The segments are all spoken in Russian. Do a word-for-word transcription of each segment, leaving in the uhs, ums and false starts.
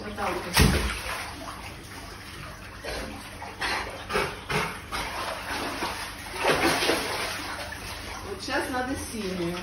Проталкивай. Вот сейчас надо синюю.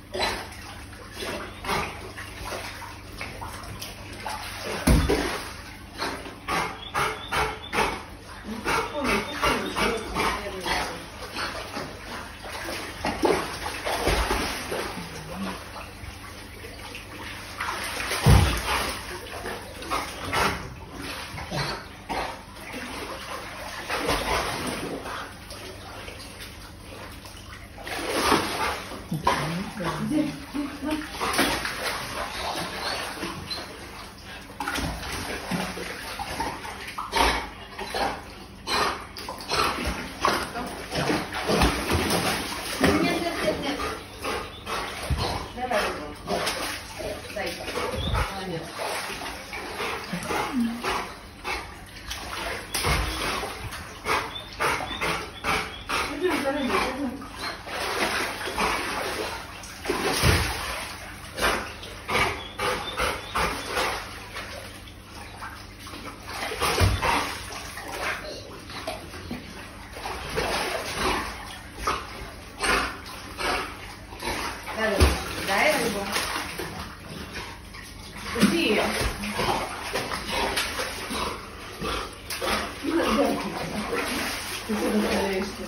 Где? Нет, нет, нет, нет. Давай его. Дай. Молодец. Идем за рыбой, идем. Дай рыбу. Иди. Ты куда стараешься?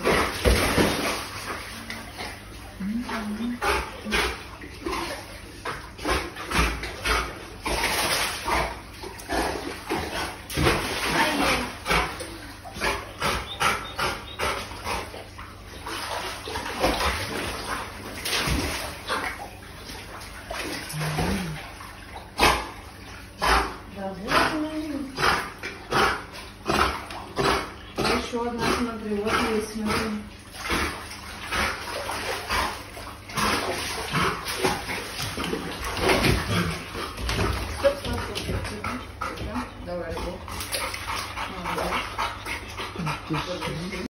Еще одна, смотри, вот есть, смотри. Стоп, стоп, стоп. Давай, вот. Молодец.